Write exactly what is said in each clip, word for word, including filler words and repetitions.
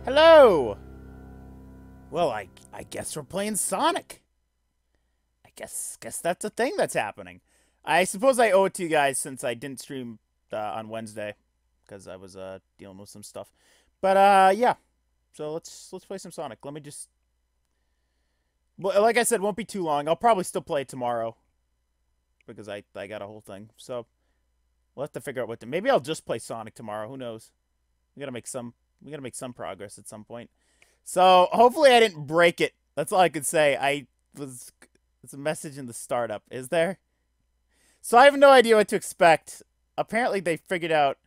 Hello! Well, I I guess we're playing Sonic. I guess guess that's a thing that's happening. I suppose I owe it to you guys since I didn't stream uh, on Wednesday because I was uh dealing with some stuff. But uh yeah. So let's let's play some Sonic. Let me just well, like I said, won't be too long. I'll probably still play it tomorrow because I I got a whole thing. So we'll have to figure out what to. Maybe I'll just play Sonic tomorrow. Who knows? We gotta make some. We gotta make some progress at some point. So hopefully I didn't break it. That's all I could say. I was. It's a message in the startup. Is there? So I have no idea what to expect. Apparently they figured out.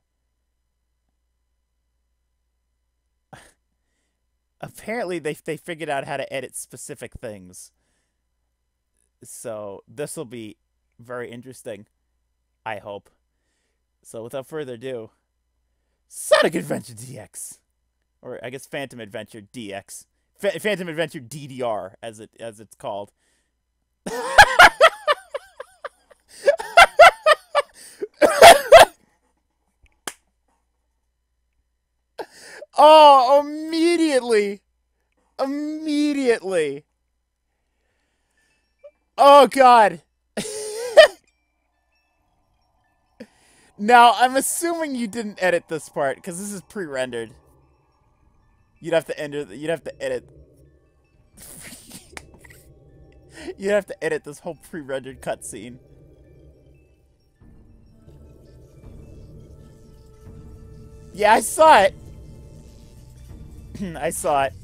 Apparently they they figured out how to edit specific things. So this will be very interesting. I hope. So without further ado, Sonic Adventure D X, or I guess Phantom Adventure D X, Ph Phantom Adventure D D R as it as it's called. Oh, immediately, immediately. Oh God. Now, I'm assuming you didn't edit this part because this is pre-rendered. You'd have to enter. You'd have to edit. You'd have to edit this whole pre-rendered cutscene. Yeah, I saw it. I saw it.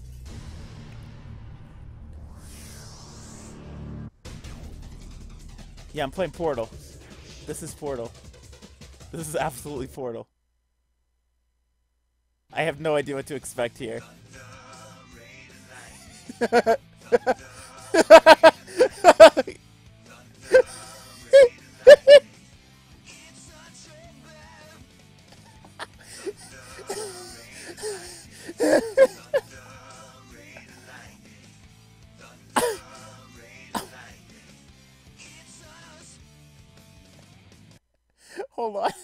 Yeah, I'm playing Portal. This is Portal. This is absolutely Portal. I have no idea what to expect here. Hold on.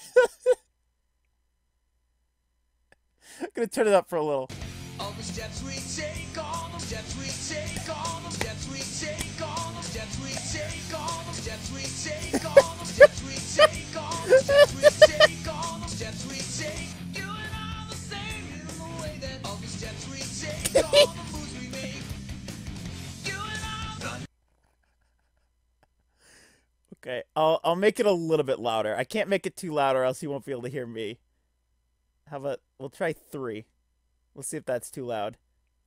I'm gonna turn it up for a little. All the steps we take, all the steps we take, all the steps we take, all the steps we take, all the steps we take, all the steps we take, all the steps we take, all the steps we take. You and I are the same in the way that all the steps we take, all the moves we make. You and I are the Okay, I'll I'll make it a little bit louder. I can't make it too loud or else you won't be able to hear me. How about we'll try three. We'll see if that's too loud.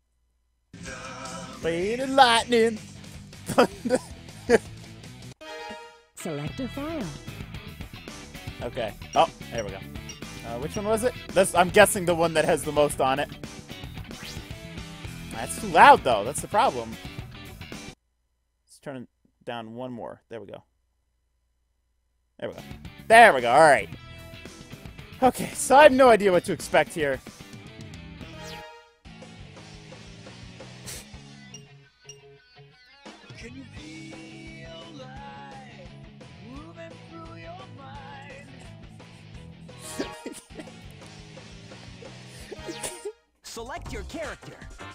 Rain and lightning, thunder. Select a file. Okay. Oh, there we go. Uh, which one was it? This I'm guessing the one that has the most on it. That's too loud though. That's the problem. Let's turn it down one more. There we go. There we go. There we go. All right. Okay, so I have no idea what to expect here. Can you feel life moving through your mind? Select your character.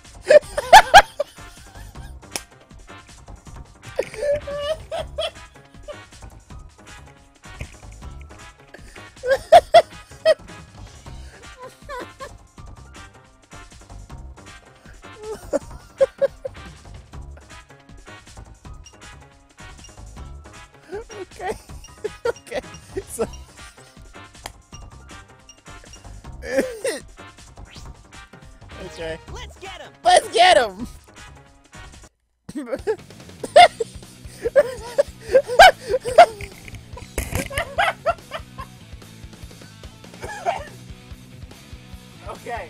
Okay. Okay. So okay. Let's get him. Let's get him. Okay.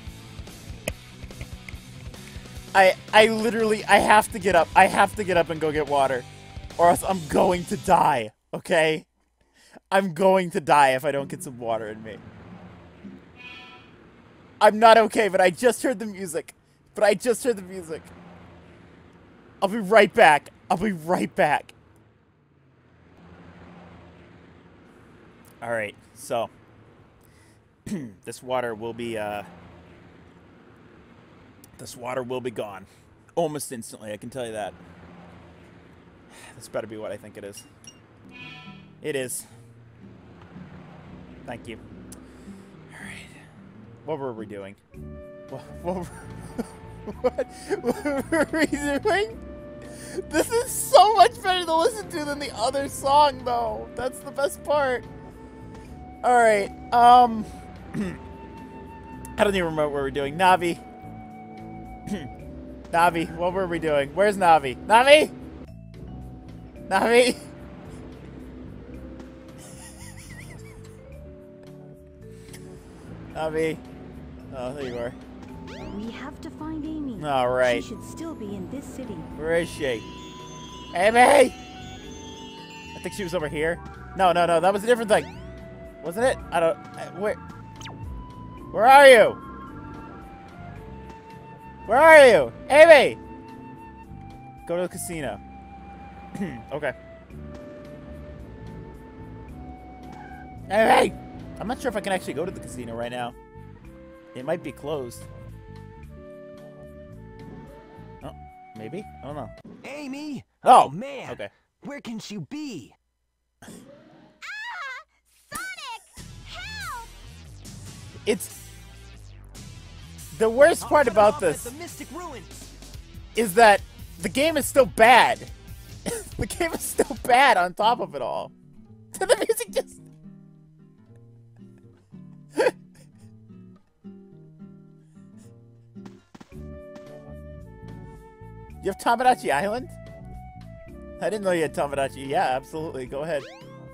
I I literally I have to get up. I have to get up and go get water. Or else I'm going to die, okay? I'm going to die if I don't get some water in me. I'm not okay, but I just heard the music. But I just heard the music. I'll be right back. I'll be right back. Alright, so. This water will be, uh... This water will be gone. Almost instantly, I can tell you that. This better be what I think it is. It is. Thank you. Alright. What were we doing? What, what, were, what, what were we doing? This is so much better to listen to than the other song, though. That's the best part. Alright, um... I don't even remember what we're doing. Navi. Navi, what were we doing? Where's Navi? Navi? Navi? Navi? Oh, there you are. We have to find Amy. All right. She should still be in this city. Where is she? Amy! I think she was over here. No, no, no. That was a different thing. Wasn't it? I don't... I, where... Where are you? Where are you? Amy! Go to the casino. Okay. Amy! I'm not sure if I can actually go to the casino right now. It might be closed. Oh, maybe? I don't know. Amy! Oh, Oh, man! okay. Where can she be? Ah! Sonic! Help! It's... The worst I'll part cut 'em about off this at the Mystic Ruins. is that the game is still bad. The game is still bad on top of it all. The music just... You have Tomodachi Island? I didn't know you had Tomodachi. Yeah, absolutely. Go ahead.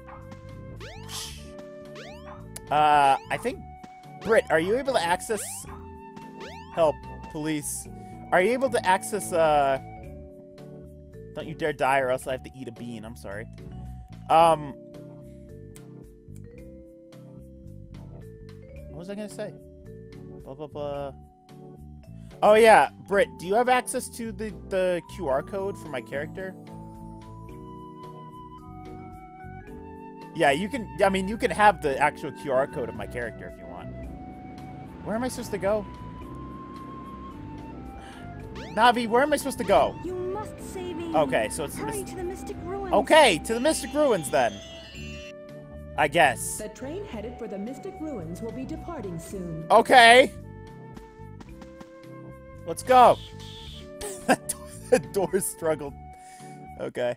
Uh, I think... Britt, are you able to access... Help. Police. Are you able to access, uh... Don't you dare die or else I have to eat a bean. I'm sorry. Um... What was I gonna say? Blah, blah, blah... Oh yeah, Britt, do you have access to the, the Q R code for my character? Yeah, you can, I mean, you can have the actual Q R code of my character if you want. Where am I supposed to go? Navi, where am I supposed to go? You must save Amy. Okay, so it's the Hurry Myst- to the Mystic Ruins. Okay, to the Mystic Ruins then. I guess. The train headed for the Mystic Ruins will be departing soon. Okay. Let's go. The door struggled. Okay.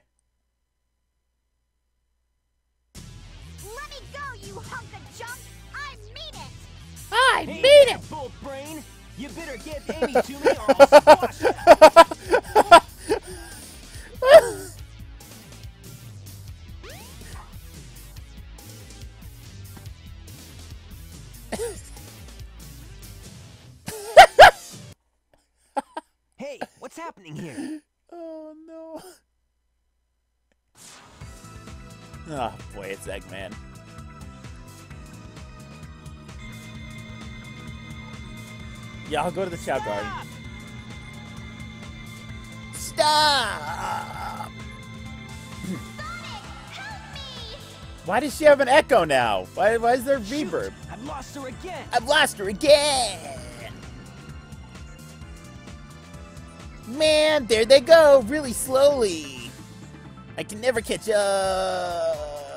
Let me go, you hunk of junk! I mean it! I Hey, mean there, it! Bolt Brain! You better give Amy to me or I'll squash her! Hey, what's happening here? Oh no. Oh boy, it's Eggman. Yeah, I'll go to the Chow Garden. Stop! Why does she have an echo now? Why, why is there reverb? I've lost her again! I've lost her again! Man, there they go, really slowly. I can never catch up.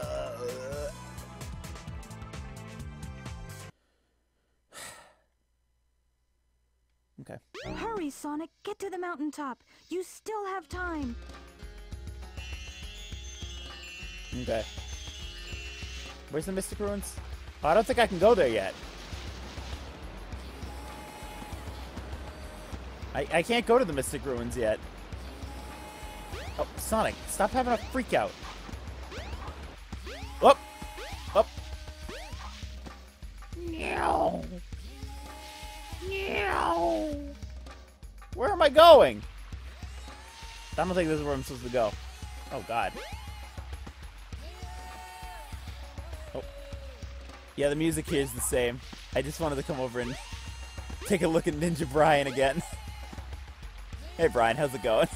Okay. Hurry, Sonic. Get to the mountaintop. You still have time. Okay. Where's the Mystic Ruins? Oh, I don't think I can go there yet. I, I can't go to the Mystic Ruins yet. Oh, Sonic, stop having a freak out. Up! Up! Meow! Meow! Where am I going? I don't think this is where I'm supposed to go. Oh, God. Oh. Yeah, the music here is the same. I just wanted to come over and take a look at Ninja Brian again. Hey, Brian, how's it going?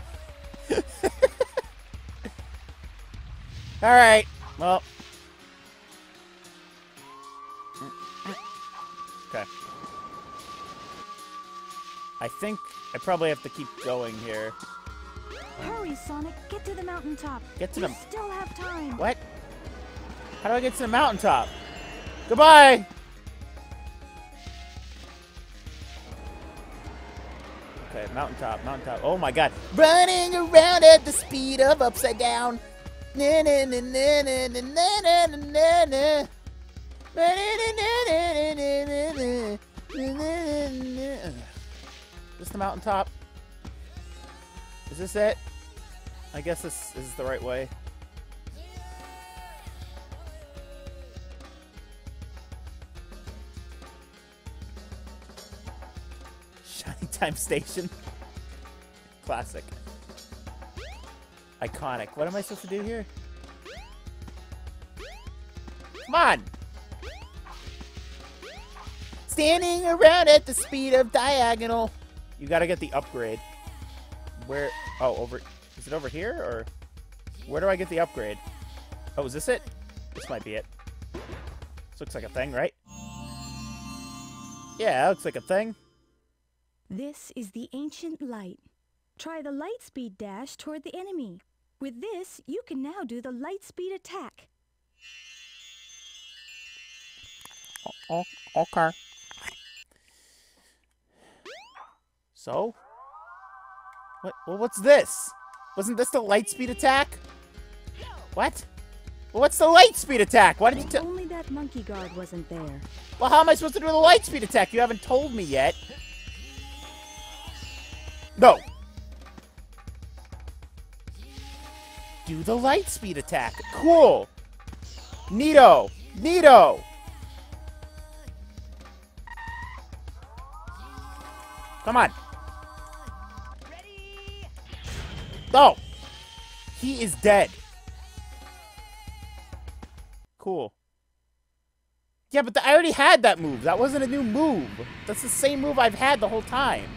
Alright, well. Okay. I think I probably have to keep going here. Hurry, Sonic. Get to the mountaintop. Get to you the- still have time. What? How do I get to the mountaintop? Goodbye! Okay, mountaintop, mountaintop. Oh my god. Running around at the speed of upside down. Na na na na na na na na na na. Na na na na na na na na. Na na na. Is this the mountaintop? Is this it? I guess this is the right way. Shiny Time Station. Classic. Iconic. What am I supposed to do here? Come on! Standing around at the speed of diagonal. You gotta get the upgrade. Where? Oh, over. Is it over here or? Where do I get the upgrade? Oh, is this it? This might be it. This looks like a thing, right? Yeah, that looks like a thing. This is the ancient light. Try the light speed dash toward the enemy. With this, you can now do the light speed attack. Oh, okay. So? What? Well, what's this? Wasn't this the light speed attack? What? Well, what's the light speed attack? Why did you If tell? only that monkey guard wasn't there. Well, how am I supposed to do the light speed attack? You haven't told me yet. No. Do the light speed attack. Cool. Neato. Neato. Come on. Oh. He is dead. Cool. Yeah, but the, I already had that move. That wasn't a new move. That's the same move I've had the whole time.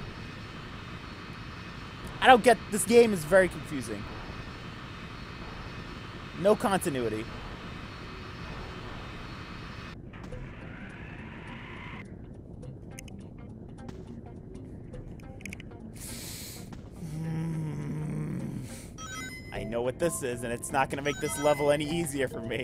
I don't get... This game is very confusing. No continuity. I know what this is, and it's not going to make this level any easier for me.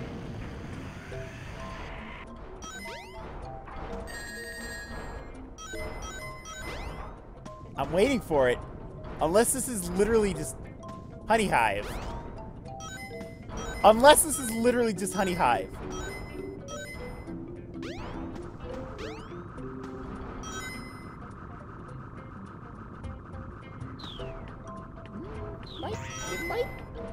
I'm waiting for it. Unless this is literally just Honey Hive. Unless this is literally just Honey Hive. Might, it might.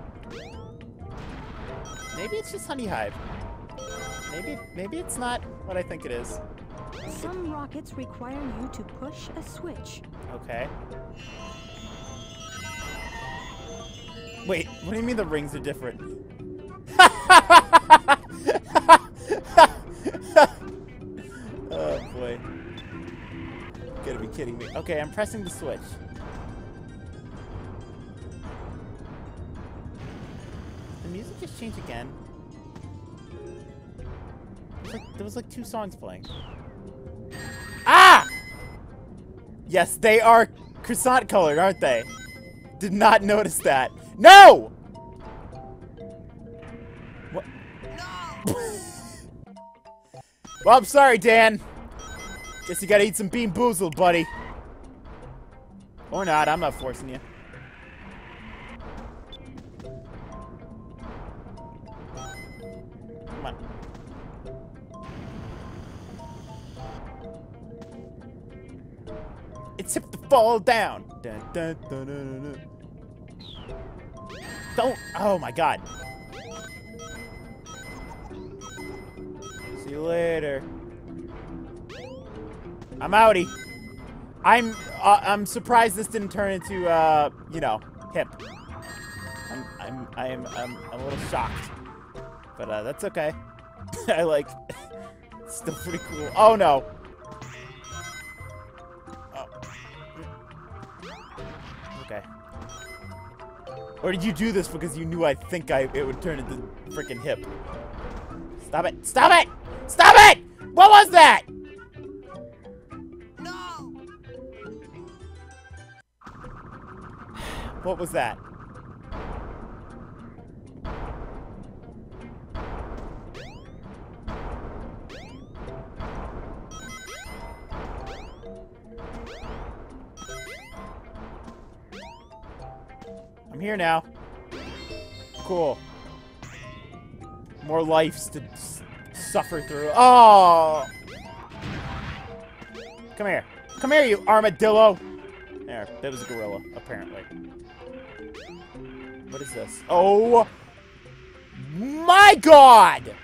Maybe it's just Honey Hive. Maybe, maybe it's not what I think it is. Some rockets require you to push a switch. Okay. Wait, what do you mean the rings are different? Oh boy. You gotta be kidding me. Okay, I'm pressing the switch. The music just changed again. It was like, there was like two songs playing. Ah! Yes, they are croissant colored, aren't they? Did not notice that. No! What? No! Well, I'm sorry, Dan. Guess you gotta eat some Bean Boozled, buddy. Or not, I'm not forcing you. Come on. It's hip to fall down. Dun, dun, dun, dun, dun, dun. Don't. Oh my god. See you later. I'm outie. I'm. Uh, I'm surprised this didn't turn into, uh, you know, hip. I'm. I'm. I'm. I'm a little shocked, but uh, that's okay. I like. It's still pretty cool. Oh no. Okay. Or did you do this because you knew I think I it would turn into freaking hip? Stop it! Stop it! Stop it! What was that? No! What was that? I'm here now. Cool. More lives to s suffer through. Oh! Come here. Come here, you armadillo! There, that was a gorilla, apparently. What is this? Oh! My God!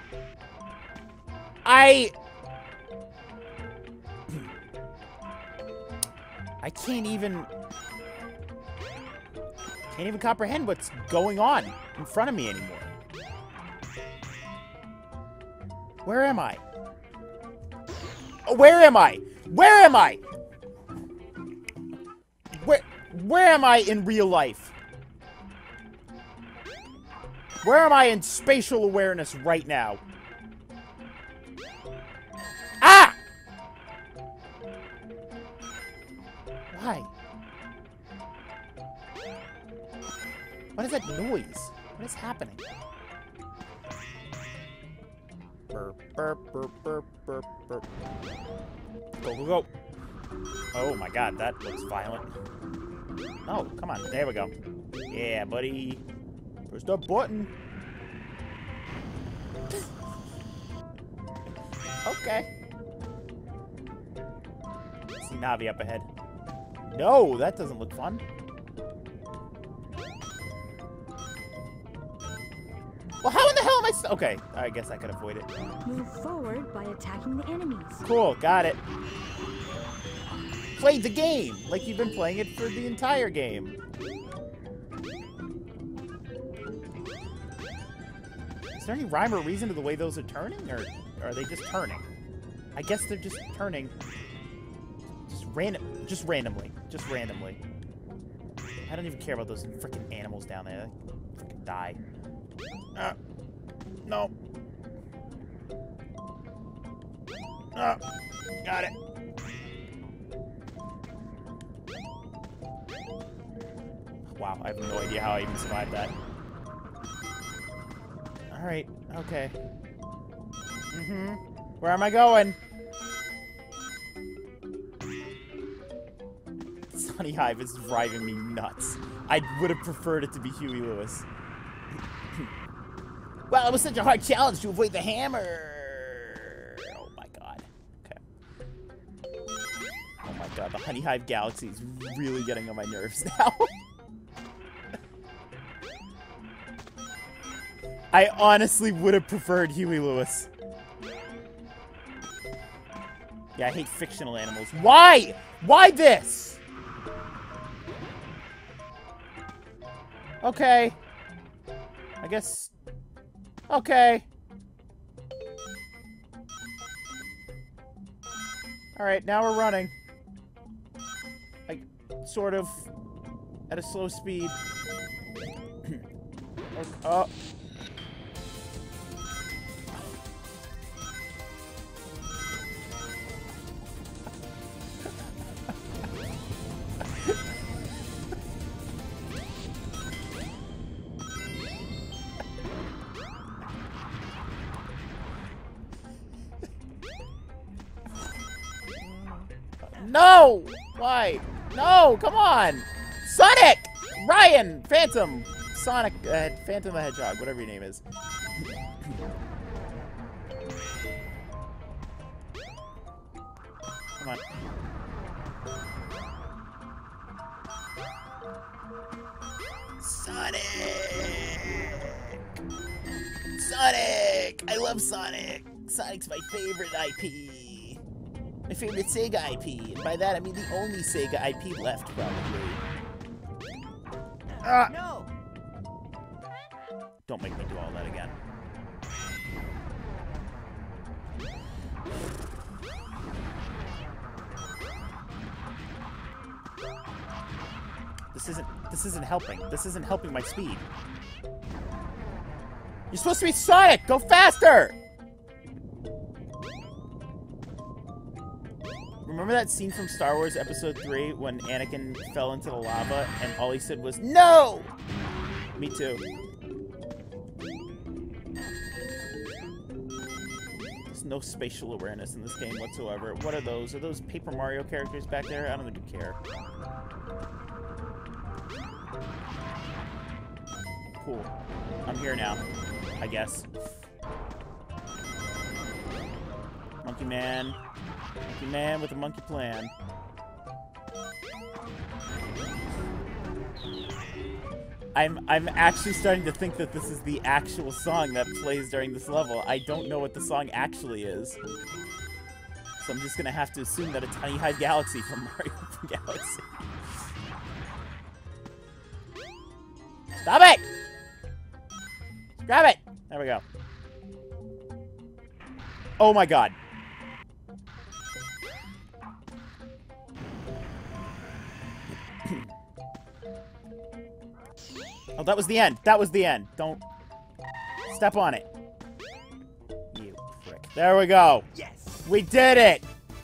I... I can't even... Can't even comprehend what's going on in front of me anymore. Where am I? Oh, where am I? Where am I? Where, where am I in real life? Where am I in spatial awareness right now? Ah! Why? What is that noise? What is happening? Burp, burp, burp, burp, burp, burp. Go, go, go. Oh my God, that looks violent. Oh, come on. There we go. Yeah, buddy. Where's the button? Okay. See Navi up ahead. No, that doesn't look fun. Well, how in the hell am I st- Okay, I guess I could avoid it. Move forward by attacking the enemies. Cool, got it. Played the game, like you've been playing it for the entire game. Is there any rhyme or reason to the way those are turning, or are they just turning? I guess they're just turning. Just random, just randomly, just randomly. I don't even care about those freaking animals down there. They freaking die. Uh, no. Uh, got it. Wow, I have no idea how I even survived that. Alright, okay. Mm-hmm. Where am I going? Sunny Hive is driving me nuts. I would have preferred it to be Huey Lewis. Well, it was such a hard challenge to avoid the hammer. Oh my God. Okay. Oh my God, the Honey Hive Galaxy is really getting on my nerves now. I honestly would have preferred Huey Lewis. Yeah, I hate fictional animals. Why? Why this? Okay. I guess... Okay. Alright, now we're running. Like, sort of. At a slow speed. Oh. No! Why? No! Come on! Sonic! Ryan! Phantom! Sonic, uh, Phantom the Hedgehog, whatever your name is. Come on. Sonic! Sonic! I love Sonic! Sonic's my favorite I P. My favorite Sega I P. And by that, I mean the only Sega I P left, probably. Ah! No! Don't make me do all that again. This isn't, this isn't helping. This isn't helping my speed. You're supposed to be Sonic! Go faster! Remember that scene from Star Wars Episode three when Anakin fell into the lava and all he said was, "No!" Me too. There's no spatial awareness in this game whatsoever. What are those? Are those Paper Mario characters back there? I don't even care. Cool. I'm here now, I guess. Monkey Man. Monkey Man with a monkey plan. I'm I'm actually starting to think that this is the actual song that plays during this level. I don't know what the song actually is. So I'm just gonna have to assume that it's Honey Hive Galaxy from Mario Galaxy. Stop it! Grab it! There we go. Oh my god. Oh, that was the end. That was the end. Don't step on it. You prick. There we go. Yes. We did it!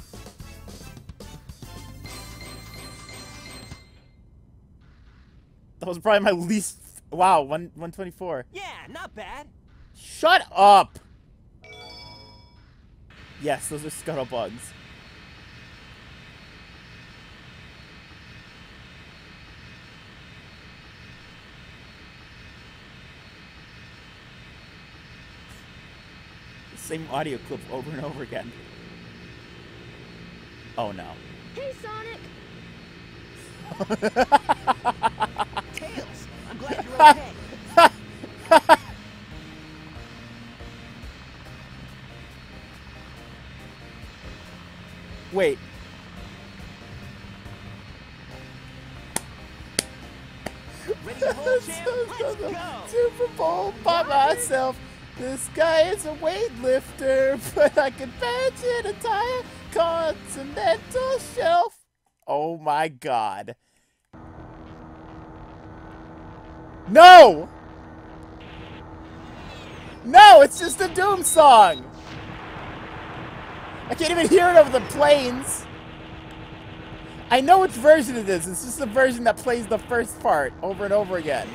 That was probably my least... Wow, one, one twenty-four. Yeah, not bad. Shut up! Yes, those are scuttlebugs. Same audio clip over and over again. Oh no. Hey, Sonic! Tails, I'm glad you're okay. Wait. Ready to roll, champ? Let's go. Super Bowl by myself. This guy is a weightlifter, but I can bench an entire continental shelf. Oh my god. No! No, it's just a Doom song! I can't even hear it over the planes. I know which version it is. It's just the version that plays the first part over and over again.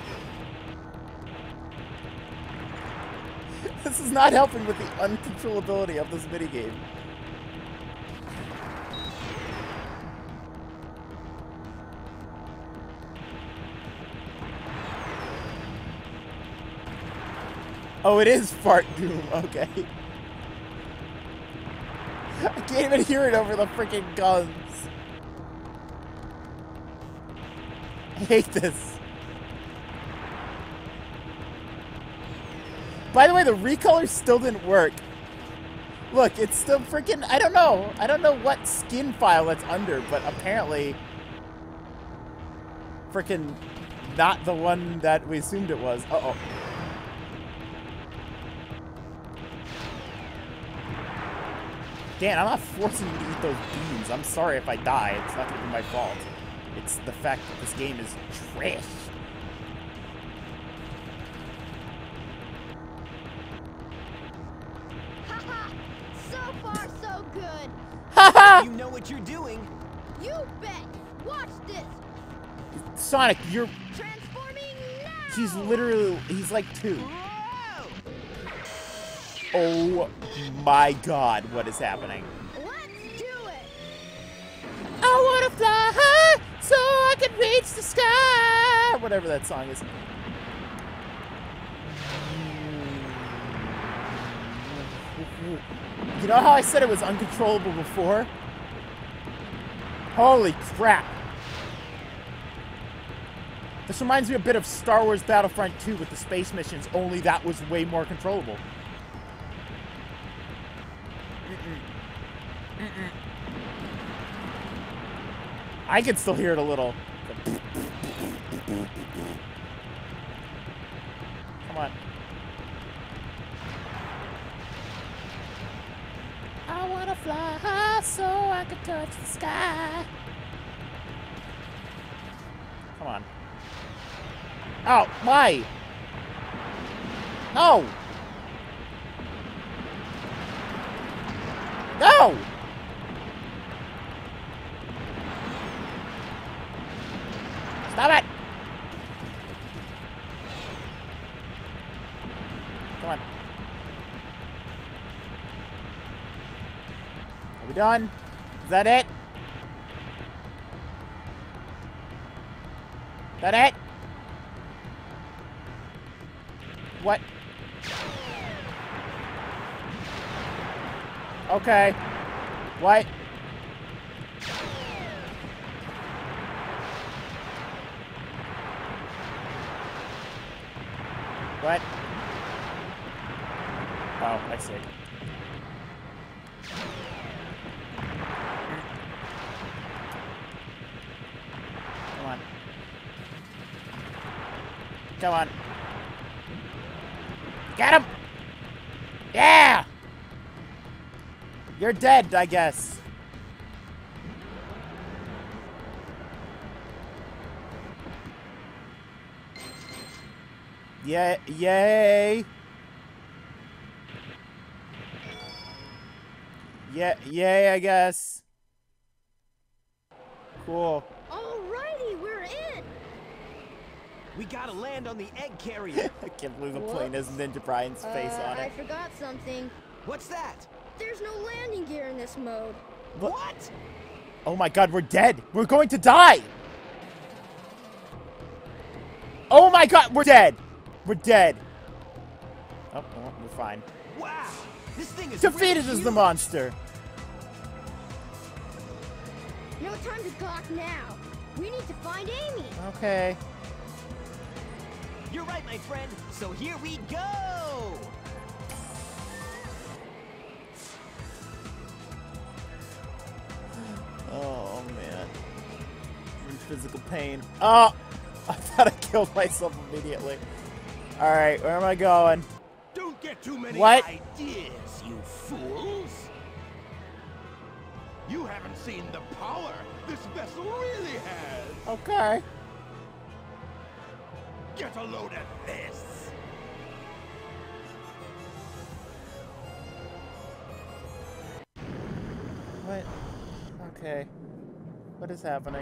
This is not helping with the uncontrollability of this minigame. Oh, it is Fart Doom. Okay. I can't even hear it over the freaking guns. I hate this. By the way, the recolor still didn't work. Look, it's still freaking... I don't know. I don't know what skin file it's under, but apparently... freaking not the one that we assumed it was. Uh-oh. Dan, I'm not forcing you to eat those beans. I'm sorry if I die. It's not going to be my fault. It's the fact that this game is trash. Haha! So far, so good. Haha! You know what you're doing. You bet. Watch this. Sonic, you're... Transforming now. He's literally... He's like two. Whoa! Oh my god, what is happening? Let's do it. I wanna fly high so I can reach the sky. Whatever that song is. You know how I said it was uncontrollable before? Holy crap. This reminds me a bit of Star Wars Battlefront two with the space missions, only that was way more controllable. Mm-mm. Mm-mm. I can still hear it a little. Come on. I wanna fly high so I can touch the sky. Come on. Oh, why? No! No! We done? Is that it? That it? What? Okay. What? What? Oh, I see. Come on. Come on. Get him! Yeah! You're dead, I guess. Yeah, yay! Yeah, yay, I guess. Cool. Alrighty, we're in. We gotta land on the egg carrier. I can't believe the plane has Ninja Brian's face uh, on I it. forgot something. What's that? There's no landing gear in this mode. What? What? Oh my god, we're dead! We're going to die! Oh my god, we're dead! We're dead. Oh, well, we're fine. Wow, this thing is Defeated really as the huge. monster! No time to gawk now. We need to find Amy. Okay. You're right, my friend. So here we go. Oh man. I'm in physical pain. Oh! I thought I killed myself immediately. Alright, where am I going? Don't get too many What? ideas, you fools! You haven't seen the power this vessel really has! Okay. Get a load of this! What? Okay. What is happening?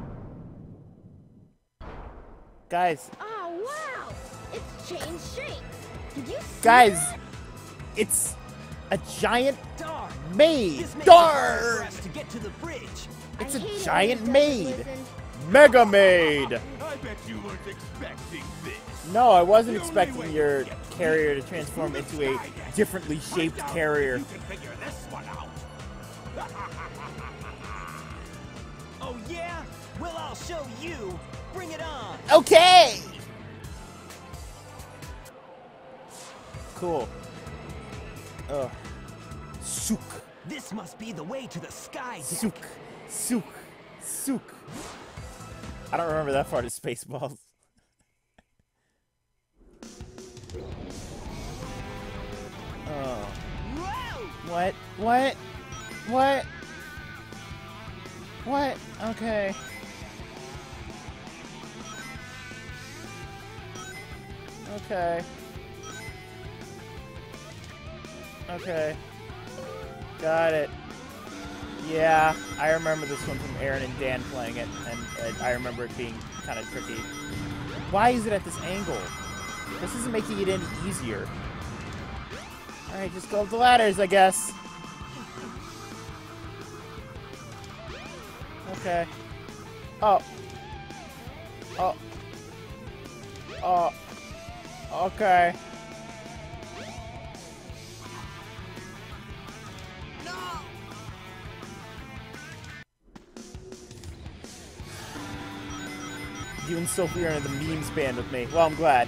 Guys, Oh, wow. It's changed shape. Did you see guys, that? it's a giant Darn. maid. This makes it hard for Darn! us to get to the bridge. It's I a hate it when giant it doesn't maid. listen. Mega Maid. I bet you weren't expecting this! No, I wasn't The only expecting way your to get carrier to is transform through the into a sky dash. differently Find shaped out if carrier. You can figure this one out! Oh yeah? Well, I'll show you. Bring it on. Okay. Cool. Ugh. Sook. This must be the way to the sky deck. Sook. Sook. Sook. I don't remember that part of Spaceballs. Oh. Whoa! What? What? What? What? Okay. Okay. Okay. Got it. Yeah, I remember this one from Aaron and Dan playing it, and, and I remember it being kind of tricky. Why is it at this angle? This isn't making it any easier. Alright, just go up the ladders, I guess. Okay. Oh. Oh. Oh. Okay. You and Sophie are in the memes band with me. Well, I'm glad.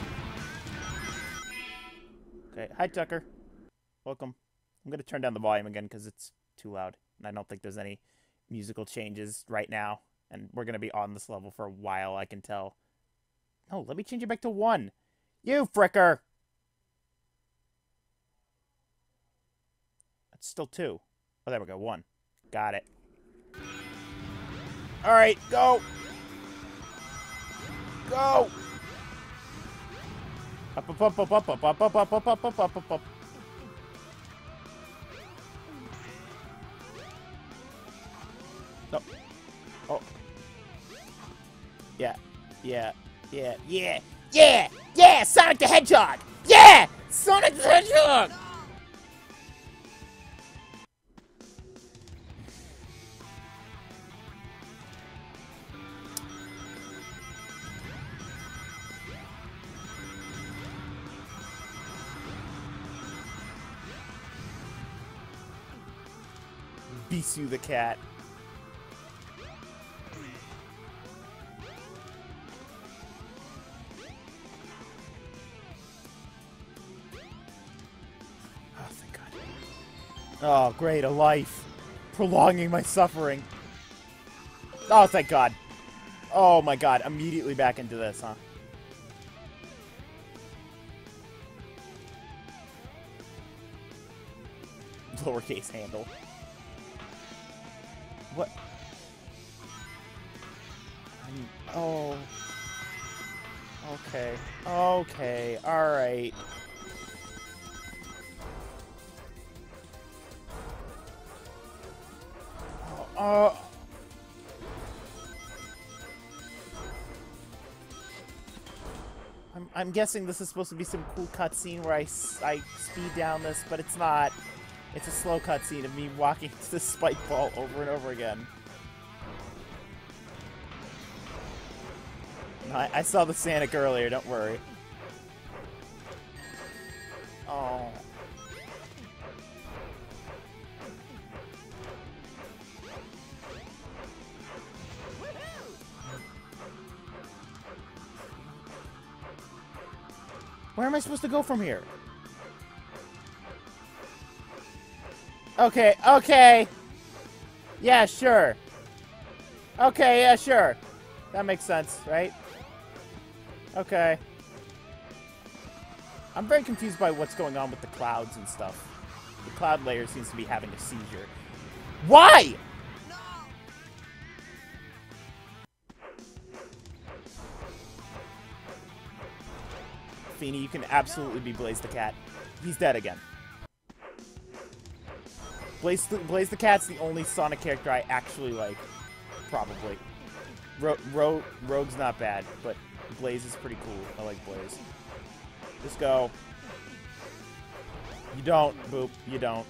Okay. Hi, Tucker. Welcome. I'm going to turn down the volume again because it's too loud. And I don't think there's any musical changes right now. And we're going to be on this level for a while, I can tell. No, let me change it back to one. You fricker! That's still two. Oh, there we go. One. Got it. Alright, go! Go! Up, up, up, up, up, up, up, up, up, up, up, up, up, up, up. Oh. Oh. Yeah. Yeah. Yeah. Yeah. Yeah! Yeah! Sonic the Hedgehog! Yeah! Sonic the Hedgehog! Bisou the cat. Oh, thank God. Oh, great, a life. Prolonging my suffering. Oh, thank God. Oh my God, immediately back into this, huh? Lowercase handle. What? I'm, oh. Okay. Okay. Alright. Oh. Oh. I'm, I'm guessing this is supposed to be some cool cutscene where I, s- I speed down this, but it's not. It's a slow cutscene of me walking to the spike ball over and over again. No, I, I saw the Sonic earlier, don't worry. Oh. Where am I supposed to go from here? Okay, okay. Yeah, sure. Okay, yeah, sure. That makes sense, right? Okay. I'm very confused by what's going on with the clouds and stuff. The cloud layer seems to be having a seizure. Why? Feeny, you can absolutely be Blaze the Cat. He's dead again. Blaze the, Blaze the Cat's the only Sonic character I actually like. Probably. Ro Ro Rogue's not bad, but Blaze is pretty cool. I like Blaze. Just go. You don't, Boop. You don't.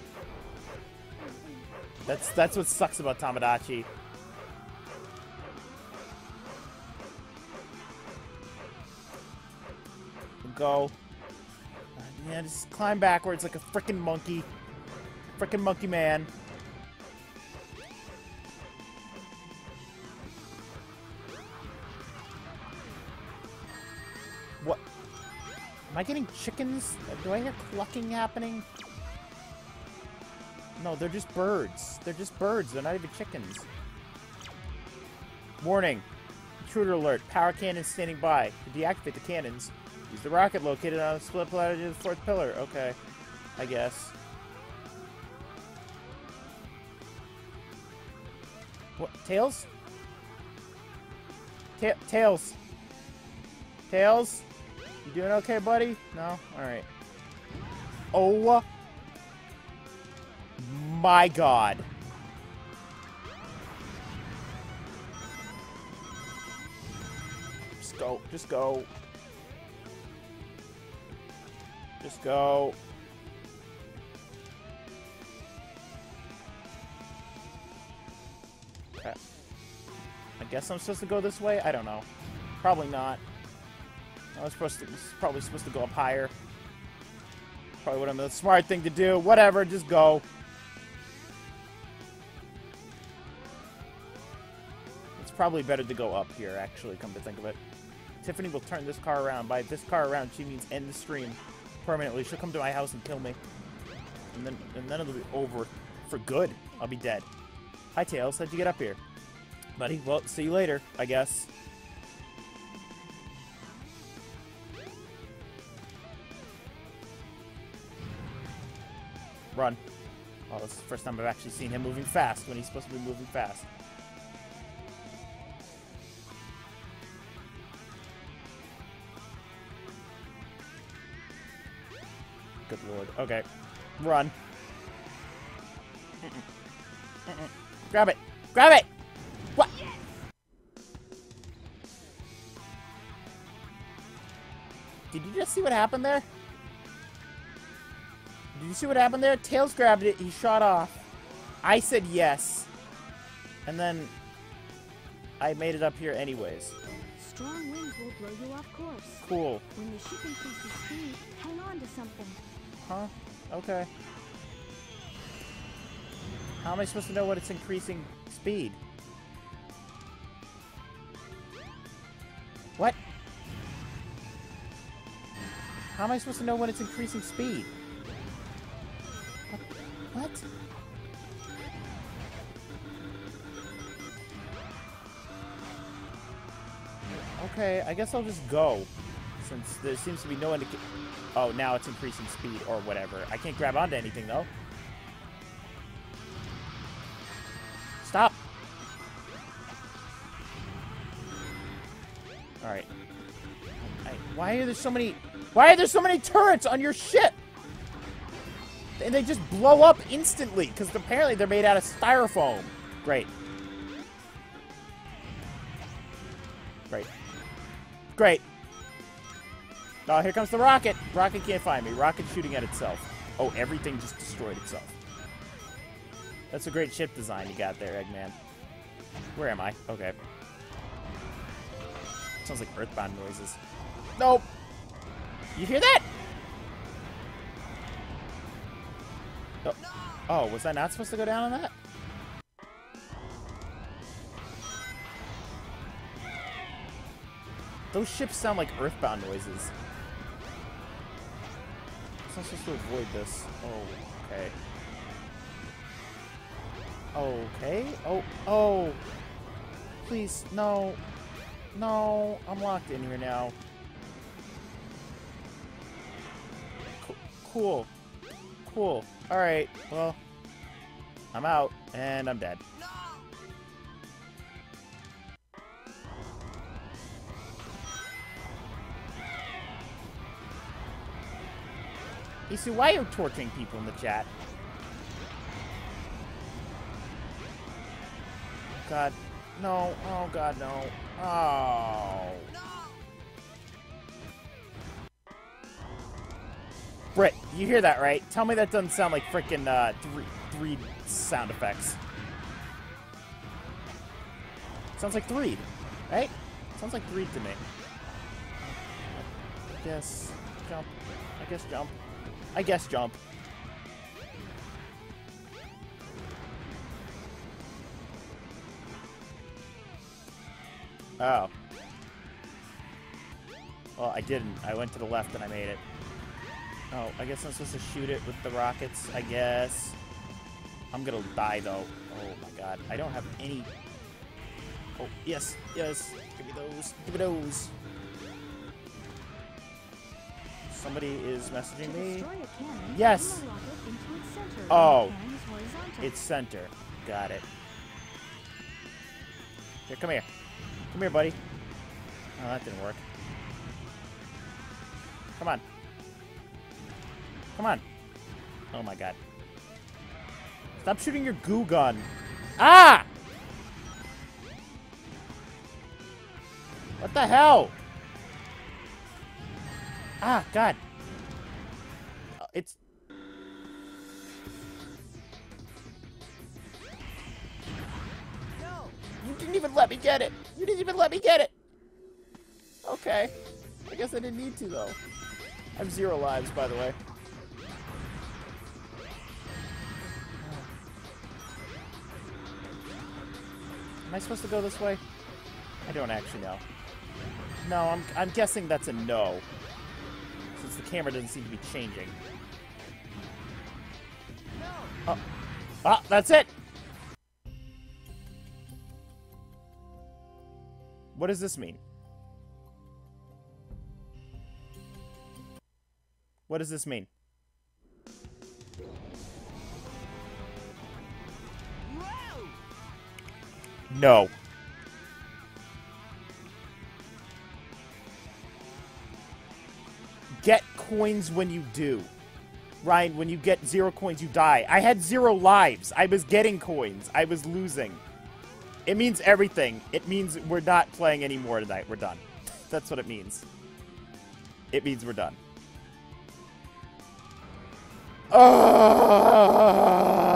That's that's what sucks about Tamagotchi. Go. Yeah, just climb backwards like a frickin' monkey. Frickin' monkey man. What? Am I getting chickens? Do I hear clucking happening? No, they're just birds. They're just birds. They're not even chickens. Warning. Intruder alert. Power cannon standing by. To deactivate the cannons, use the rocket located on the split planet of the fourth pillar. Okay. I guess. What? Tails? Ta Tails? Tails? You doing okay, buddy? No? Alright. Oh my God. Just go. Just go. Just go. Okay. I guess I'm supposed to go this way? I don't know. Probably not. I was supposed to, probably supposed to go up higher. Probably would have been the smart thing to do. Whatever, just go. It's probably better to go up here, actually, come to think of it. Tiffany will turn this car around. By this car around, she means end the stream permanently. She'll come to my house and kill me. And then, and then it'll be over for good. I'll be dead. Hi, Tails. How'd you get up here? Buddy, well, see you later, I guess. Run. Oh, this is the first time I've actually seen him moving fast when he's supposed to be moving fast. Good lord. Okay. Run. Mm-mm. Mm-mm. Grab it! Grab it! What? Did you just see what happened there? Did you see what happened there? Tails grabbed it, he shot off. I said yes. And then I made it up here anyways. Strong winds will blow you off course. Cool. When the ship increases speed, hang on to something. Huh? Okay. How am I supposed to know what it's increasing speed? What? How am I supposed to know when it's increasing speed? What? What? Okay, I guess I'll just go. Since there seems to be no indication. Oh, now it's increasing speed or whatever. I can't grab onto anything, though. Stop. Alright. Why are there so many... Why are there so many turrets on your ship? And they just blow up instantly, because apparently they're made out of styrofoam. Great. Great. Great. Oh, here comes the rocket. Rocket can't find me. Rocket's shooting at itself. Oh, everything just destroyed itself. That's a great ship design you got there, Eggman. Where am I? Okay. Sounds like Earthbound noises. Nope. You hear that? Oh, oh, was that not supposed to go down on that? Those ships sound like Earthbound noises. I'm supposed to avoid this. Oh, okay. Okay. Oh, oh. Please, no. No, I'm locked in here now. Co- cool. Cool. Alright, well. I'm out, and I'm dead. Isu, why are you torturing people in the chat? God, no. Oh, God, no. Oh. Britt, you hear that, right? Tell me that doesn't sound like frickin' uh, three, three sound effects. Sounds like three, right? Sounds like three to me. I guess jump. I guess jump. I guess jump. Oh. Well, I didn't. I went to the left and I made it. Oh, I guess I'm supposed to shoot it with the rockets, I guess. I'm gonna die, though. Oh, my God. I don't have any... Oh, yes, yes. Give me those. Give me those. Somebody is messaging me. Yes. Oh. It's center. Got it. Here, come here. Come here, buddy. Oh, that didn't work. Come on. Come on. Oh, my God. Stop shooting your goo gun. Ah! What the hell? Ah, God. Uh, it's... No. You didn't even let me get it. You didn't even let me get it. Okay. I guess I didn't need to, though. I have zero lives, by the way. Am I supposed to go this way? I don't actually know. No, I'm, I'm guessing that's a no. Since the camera doesn't seem to be changing. Oh, oh that's it! What does this mean? What does this mean? No. Get coins when you do. Ryan, when you get zero coins, you die. I had zero lives. I was getting coins. I was losing. It means everything. It means we're not playing anymore tonight. We're done. That's what it means. It means we're done. Oh!